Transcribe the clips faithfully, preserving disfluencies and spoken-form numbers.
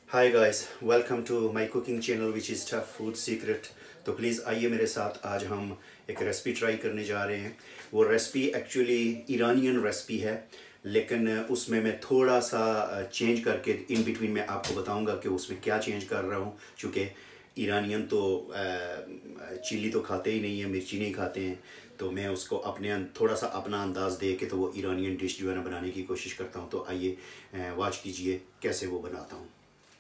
Hi guys, welcome to my cooking channel which is tough food secret. तो please आइए मेरे साथ, आज हम एक रेसिपी ट्राई करने जा रहे हैं। वो रेसिपी एक्चुअली ईरानियन रेसिपी है, लेकिन उसमें मैं थोड़ा सा चेंज करके इन बिटवीन मैं आपको बताऊंगा कि उसमें क्या चेंज कर रहा हूँ। चूँकि ईरानियन तो चिली तो खाते ही नहीं है, मिर्ची नहीं खाते हैं, तो मैं उसको अपने थोड़ा सा अपना अंदाज़ दे के तो वो ईरानियन डिश जो है ना बनाने की कोशिश करता हूँ। तो आइए वॉच कीजिए कैसे वो बनाता हूँ।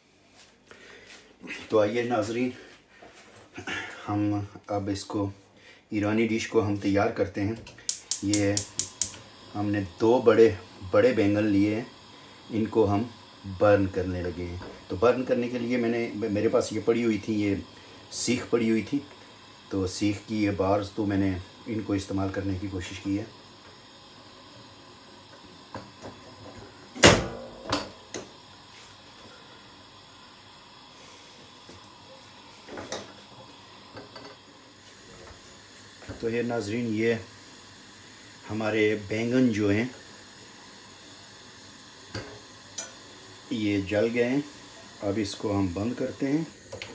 तो आइए नाजरीन, हम अब इसको ईरानी डिश को हम तैयार करते हैं। ये हमने दो बड़े बड़े बैंगन लिए हैं, इनको हम बर्न करने लगे हैं। तो बर्न करने के लिए मैंने मेरे पास ये पड़ी हुई थी, ये सीख पड़ी हुई थी, तो सीख की ये बार्स तो मैंने इनको इस्तेमाल करने की कोशिश की है। तो ये नाजरीन, ये हमारे बैंगन जो हैं ये जल गए हैं। अब इसको हम बंद करते हैं।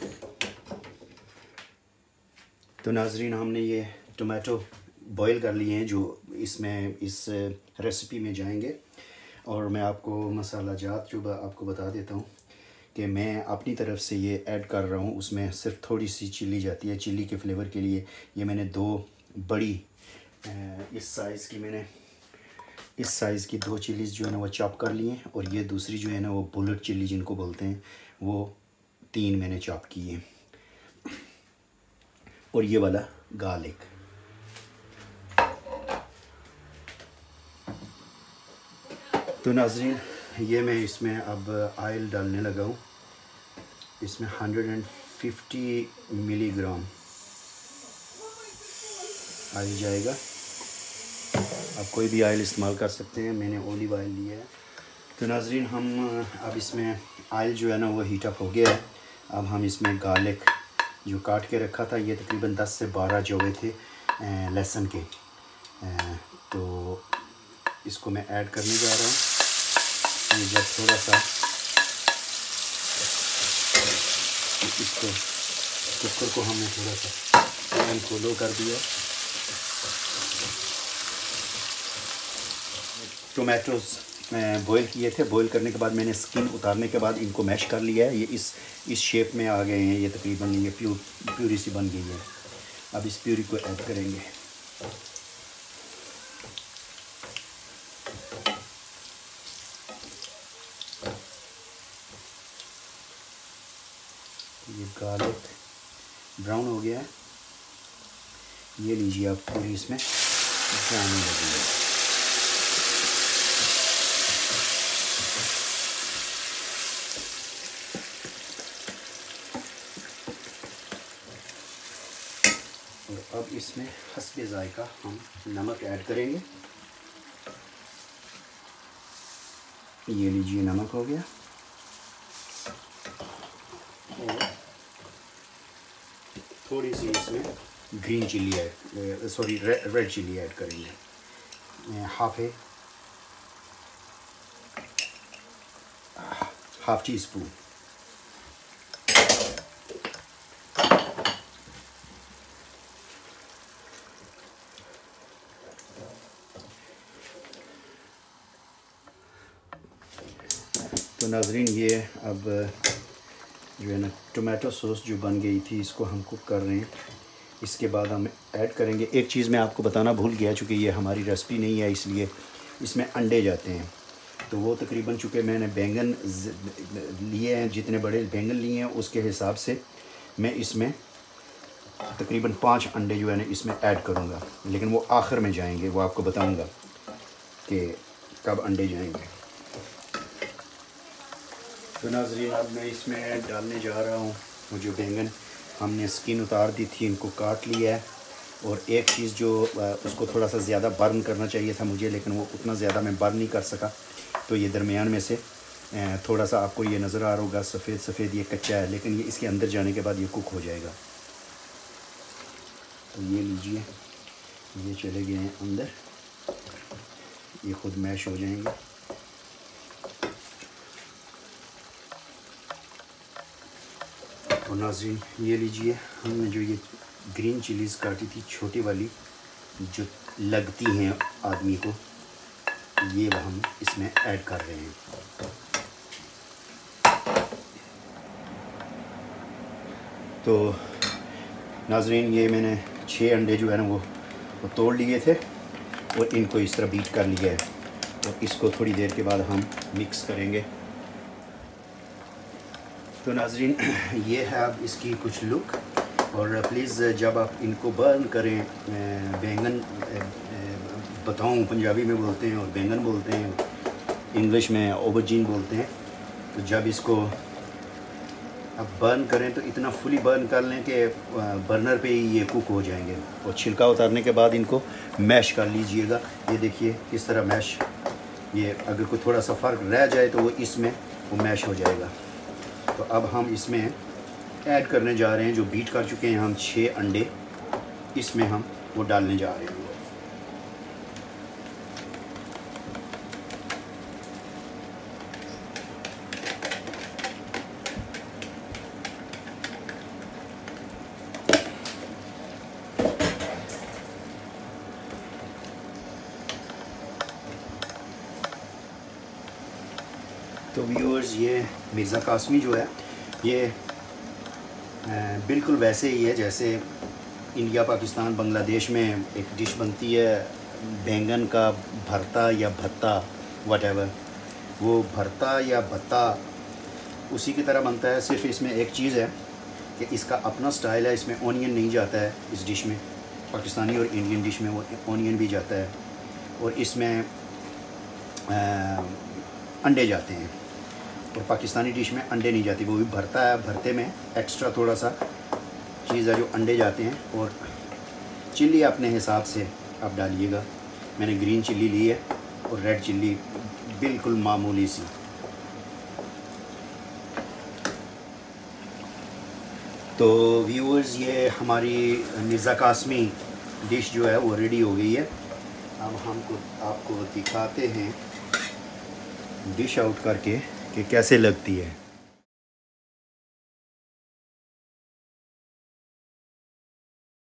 तो नाजरीन, हमने ये टोमेटो बॉईल कर लिए हैं जो इसमें इस रेसिपी में जाएंगे। और मैं आपको मसाला जात जो आपको बता देता हूँ कि मैं अपनी तरफ से ये ऐड कर रहा हूँ। उसमें सिर्फ थोड़ी सी चिली जाती है, चिली के फ्लेवर के लिए। ये मैंने दो बड़ी इस साइज़ की मैंने इस साइज़ की दो चिलीज़ जो है ना वो चॉप कर लिए हैं। और ये दूसरी जो है ना वो बुलेट चिली जिनको बोलते हैं, वो तीन मैंने चॉप किए। और ये वाला गार्लिक। तो नाज़रीन, ये मैं इसमें अब ऑयल डालने लगा हूँ। इसमें एक सौ पचास मिलीग्राम ऑयल जाएगा। आप कोई भी ऑयल इस्तेमाल कर सकते हैं, मैंने ओलिव ऑयल लिया है। तो नाज़रीन, हम अब इसमें ऑयल जो है ना वो हीट अप हो गया है। अब हम इसमें गार्लिक जो काट के रखा था, ये तकरीबन दस से बारह जवे थे लहसुन के, तो इसको मैं ऐड करने जा रहा हूँ। ये जब थोड़ा सा इसको कुकर को हमने थोड़ा सा फ्लेम को लो कर दिया। टोमेटोज़ बॉईल किए थे, बॉईल करने के बाद मैंने स्किन उतारने के बाद इनको मैश कर लिया है। ये इस इस शेप में आ गए हैं, ये तकरीबन ये प्यू प्यूरी सी बन गई है। अब इस प्यूरी को ऐड करेंगे। ये गार्लिक ब्राउन हो गया है, ये लीजिए आप पूरी इसमें जाने लगी। और अब इसमें हस्बे जायका हम नमक ऐड करेंगे। ये लीजिए, नमक हो गया। और थोड़ी सी इसमें green chilli add sorry red chilli add करेंगे, हाफ है हाफ टी स्पून। तो नाजरीन, ये अब जो है ना टोमेटो सॉस जो बन गई थी, इसको हम कुक कर रहे हैं। इसके बाद हम ऐड करेंगे, एक चीज़ मैं आपको बताना भूल गया, चूँकि ये हमारी रेसिपी नहीं है इसलिए इसमें अंडे जाते हैं। तो वो तकरीबन चूँकि मैंने बैंगन लिए हैं, जितने बड़े बैंगन लिए हैं उसके हिसाब से मैं इसमें तकरीबन पाँच अंडे जो है ना इसमें ऐड करूँगा, लेकिन वो आखिर में जाएंगे, वो आपको बताऊँगा कि कब अंडे जाएंगे। तो नाज़रीन, अब मैं इसमें डालने जा रहा हूँ वो जो बैंगन हमने स्किन उतार दी थी, इनको काट लिया है। और एक चीज़ जो उसको थोड़ा सा ज़्यादा बर्न करना चाहिए था मुझे, लेकिन वो उतना ज़्यादा मैं बर्न नहीं कर सका। तो ये दरमियान में से थोड़ा सा आपको ये नज़र आ रहा होगा, सफ़ेद सफ़ेद ये कच्चा है, लेकिन ये इसके अंदर जाने के बाद ये कुक हो जाएगा। तो ये लीजिए, ये चले गए हैं अंदर, ये ख़ुद मैश हो जाएंगे। और नाज़रीन ये लीजिए, हमने जो ये ग्रीन चिलीज़ काटी थी छोटी वाली जो लगती हैं आदमी को, ये वह हम इसमें ऐड कर रहे हैं। तो नाज़रीन ये मैंने छः अंडे जो है ना वो वो तोड़ लिए थे और इनको इस तरह बीट कर लिया है और इसको थोड़ी देर के बाद हम मिक्स करेंगे। तो नाज़रीन ये है अब इसकी कुछ लुक। और प्लीज़ जब आप इनको बर्न करें, बैंगन बताऊं पंजाबी में बोलते हैं और बैंगन बोलते हैं, इंग्लिश में ओबरजीन बोलते हैं। तो जब इसको अब बर्न करें तो इतना फुली बर्न कर लें कि बर्नर पे ही ये कुक हो जाएंगे। और छिलका उतारने के बाद इनको मैश कर लीजिएगा। ये देखिए किस तरह मैश, ये अगर कोई थोड़ा सा फ़र्क रह जाए तो वो इसमें वो मैश हो जाएगा। तो अब हम इसमें ऐड करने जा रहे हैं जो बीट कर चुके हैं हम छः अंडे, इसमें हम वो डालने जा रहे हैं। तो व्यूअर्स ये मिर्ज़ा कासमी जो है ये बिल्कुल वैसे ही है जैसे इंडिया, पाकिस्तान, बांग्लादेश में एक डिश बनती है बैंगन का भरता या भत्ता, व्हाटएवर, वो भरता या भत्ता उसी की तरह बनता है। सिर्फ इसमें एक चीज़ है कि इसका अपना स्टाइल है, इसमें ऑनियन नहीं जाता है इस डिश में। पाकिस्तानी और इंडियन डिश में वो ऑनियन भी जाता है और इसमें आ, अंडे जाते हैं। और पाकिस्तानी डिश में अंडे नहीं जाती, वो भी भरता है, भरते में एक्स्ट्रा थोड़ा सा चीज़ है जो अंडे जाते हैं। और चिल्ली अपने हिसाब से आप डालिएगा। मैंने ग्रीन चिल्ली ली है और रेड चिल्ली बिल्कुल मामूली सी। तो व्यूअर्स ये हमारी मिर्ज़ा कासमी डिश जो है वो रेडी हो गई है। अब हमको आपको दिखाते हैं डिश आउट करके कि कैसे लगती है।